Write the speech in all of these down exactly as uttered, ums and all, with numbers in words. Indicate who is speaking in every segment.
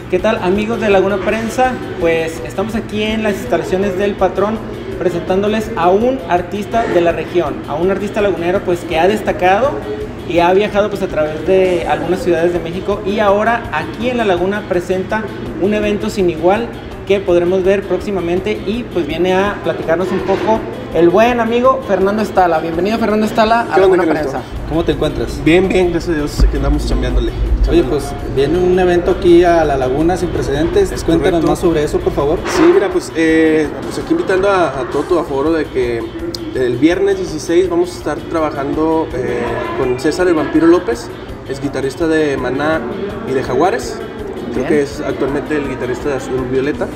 Speaker 1: ¿Qué tal, amigos de Laguna Prensa? Pues estamos aquí en las instalaciones del Patrón presentándoles a un artista de la región, a un artista lagunero pues que ha destacado y ha viajado pues a través de algunas ciudades de México, y ahora aquí en La Laguna presenta un evento sin igual que podremos ver próximamente, y pues viene a platicarnos un poco el buen amigo Fernando Estala. Bienvenido, Fernando Estala, a Laguna Prensa.
Speaker 2: ¿Cómo te encuentras?
Speaker 3: Bien, bien, gracias a Dios, aquí andamos chambeándole.
Speaker 2: Oye, pues viene un evento aquí a La Laguna sin precedentes. Es Cuéntanos correcto. Más sobre eso, por favor.
Speaker 3: Sí, mira, pues, eh, pues aquí invitando a, a todo tu aforo de que el viernes dieciséis vamos a estar trabajando eh, con César el Vampiro López, es guitarrista de Maná y de Jaguares. Creo Bien. que es actualmente el guitarrista de Azul Violeta.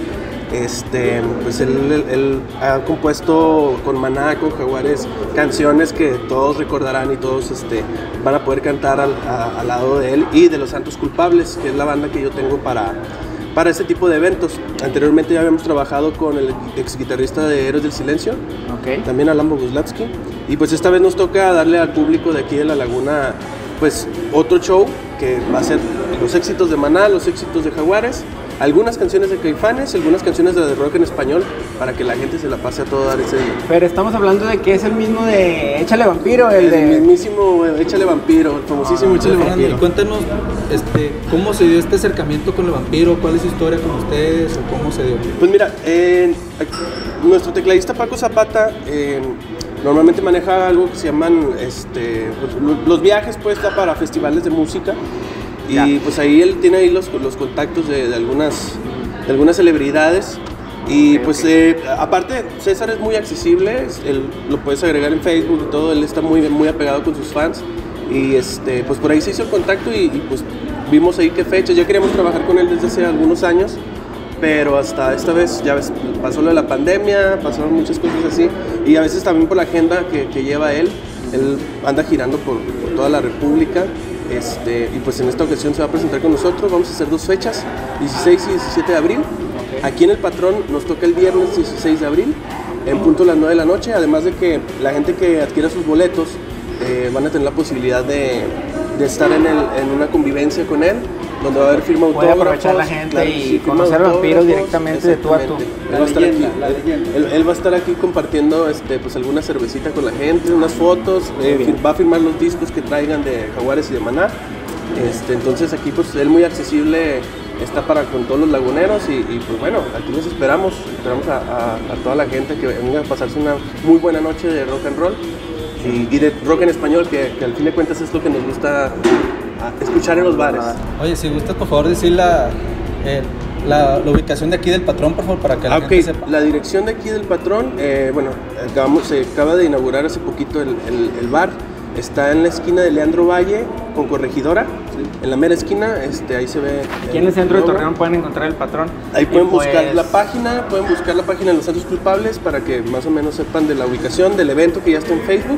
Speaker 3: Este, pues él, él, él ha compuesto con Maná, con Jaguares, canciones que todos recordarán y todos este, van a poder cantar al, a, al lado de él y de Los Santos Culpables, que es la banda que yo tengo para, para este tipo de eventos. Anteriormente ya habíamos trabajado con el ex guitarrista de Héroes del Silencio, okay. también Alan Boguslavski, y pues esta vez nos toca darle al público de aquí de La Laguna pues otro show que va a ser los éxitos de Maná, los éxitos de Jaguares, algunas canciones de Caifanes, algunas canciones de rock en español, para que la gente se la pase a todo dar ese día.
Speaker 1: Pero estamos hablando de que es el mismo de Échale Vampiro, el,
Speaker 3: el
Speaker 1: de...
Speaker 3: mismísimo Échale Vampiro, el famosísimo ah, Échale Vampiro.
Speaker 2: Y cuéntanos, este, ¿cómo se dio este acercamiento con el vampiro? ¿Cuál es su historia con ustedes o cómo se dio?
Speaker 3: Pues mira, eh, nuestro tecladista Paco Zapata eh, normalmente maneja algo que se llaman este, pues, los viajes pues para festivales de música. Y ya. pues ahí él tiene ahí los, los contactos de, de, algunas, de algunas celebridades. Y okay, pues okay. Eh, aparte César es muy accesible, él, lo puedes agregar en Facebook y todo, él está muy, muy apegado con sus fans. Y este, pues por ahí se hizo el contacto y, y pues vimos ahí qué fechas. Ya queríamos trabajar con él desde hace algunos años, pero hasta esta vez, ya ves, pasó lo de la pandemia, pasaron muchas cosas así. Y a veces también por la agenda que, que lleva él, él anda girando por, por toda la República. Este, y pues en esta ocasión se va a presentar con nosotros. Vamos a hacer dos fechas, dieciséis y diecisiete de abril. Okay. Aquí en el Patrón nos toca el viernes dieciséis de abril, en punto a las nueve de la noche. Además de que la gente que adquiera sus boletos eh, van a tener la posibilidad de, de estar en, el, en una convivencia con él, donde va a haber firma autógrafos.
Speaker 1: Puede aprovechar la gente claro, y sí, conocer al vampiro directamente de tú a tú.
Speaker 3: Él va, leyenda, aquí, él, él va a estar aquí compartiendo este, pues, alguna cervecita con la gente, unas fotos, eh, va a firmar los discos que traigan de Jaguares y de Maná. Este, entonces aquí pues él muy accesible está para con todos los laguneros y, y pues bueno, aquí los esperamos, esperamos a, a, a toda la gente que venga a pasarse una muy buena noche de rock and roll y, y de rock en español, que, que al fin de cuentas es lo que nos gusta escuchar en los bares.
Speaker 2: Oye, si gustas por favor decir la, eh, la, la ubicación de aquí del Patrón, por favor, para que la
Speaker 3: ah,
Speaker 2: gente
Speaker 3: okay.
Speaker 2: sepa.
Speaker 3: La dirección de aquí del Patrón, eh, bueno, acabamos, se acaba de inaugurar hace poquito el, el, el bar. Está en la esquina de Leandro Valle con Corregidora, sí. En la mera esquina, este, ahí se ve.
Speaker 1: Aquí en el centro de Torreón pueden encontrar el Patrón.
Speaker 3: Ahí pueden
Speaker 1: pues...
Speaker 3: buscar la página, pueden buscar la página de Los Santos Culpables para que más o menos sepan de la ubicación del evento que ya está en Facebook.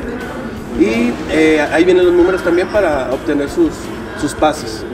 Speaker 3: Y eh, ahí vienen los números también para obtener sus, sus pases.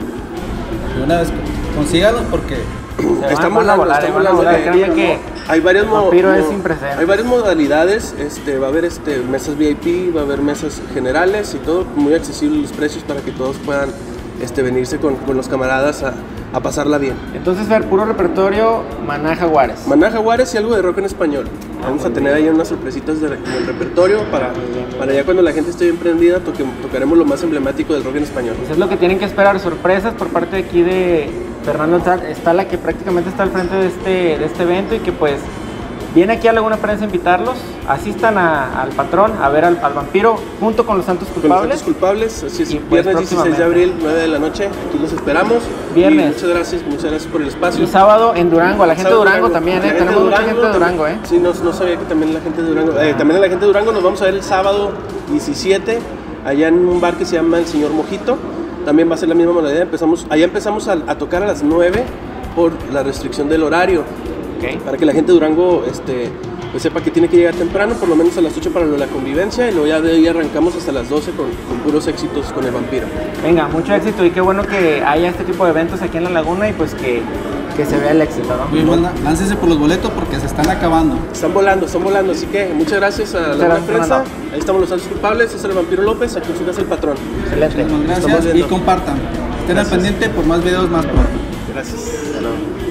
Speaker 2: Y una vez consígalos porque
Speaker 3: estamos hablando, estamos hablando de
Speaker 1: que
Speaker 3: hay varias mo
Speaker 1: es
Speaker 3: mo hay varias modalidades, este, va a haber este, mesas V I P, va a haber mesas generales y todo muy accesibles los precios para que todos puedan este, venirse con, con los camaradas a, a pasarla bien.
Speaker 1: Entonces, ver puro repertorio, Maná, Jaguares.
Speaker 3: Maná, Jaguares y algo de rock en español. Vamos a tener ahí unas sorpresitas de, del repertorio para, para ya cuando la gente esté bien prendida toque, tocaremos lo más emblemático del rock en español.
Speaker 1: Pues es lo que tienen que esperar, sorpresas por parte de aquí de Fernando Estala, que prácticamente está al frente de este, de este evento y que pues viene aquí a Laguna Prensa a invitarlos, asistan a, al Patrón a ver al, al vampiro junto con Los Santos Culpables.
Speaker 3: Con Los Santos Culpables, así es,
Speaker 1: pues,
Speaker 3: viernes dieciséis de abril, nueve de la noche, aquí los esperamos.
Speaker 1: Viernes.
Speaker 3: Y muchas gracias, muchas gracias por el espacio.
Speaker 1: Y sábado en Durango, a la gente de Durango, Durango también, ¿eh? Tenemos mucha gente de Durango, ¿eh?
Speaker 3: Sí, no, no sabía que también la gente de Durango, eh, también a la gente de Durango nos vamos a ver el sábado diecisiete, allá en un bar que se llama El Señor Mojito. También va a ser la misma modalidad, empezamos, allá empezamos a, a tocar a las nueve por la restricción del horario. Okay. Para que la gente de Durango este, pues sepa que tiene que llegar temprano, por lo menos a las ocho para lo de la convivencia, y luego ya de ahí arrancamos hasta las doce con, con puros éxitos con el vampiro.
Speaker 1: Venga, mucho éxito y qué bueno que haya este tipo de eventos aquí en La Laguna y pues que, que se vea el éxito, ¿no?
Speaker 2: Muy buena, láncese por los boletos porque se están acabando.
Speaker 3: Están volando, están volando, así que muchas gracias a la prensa. Ahí estamos Los Santos Culpables, César el Vampiro López, aquí en su casa El Patrón.
Speaker 1: Excelente.
Speaker 2: Muchas gracias y compartan. Estén al pendiente por más videos más pronto.
Speaker 3: Gracias. Hasta luego.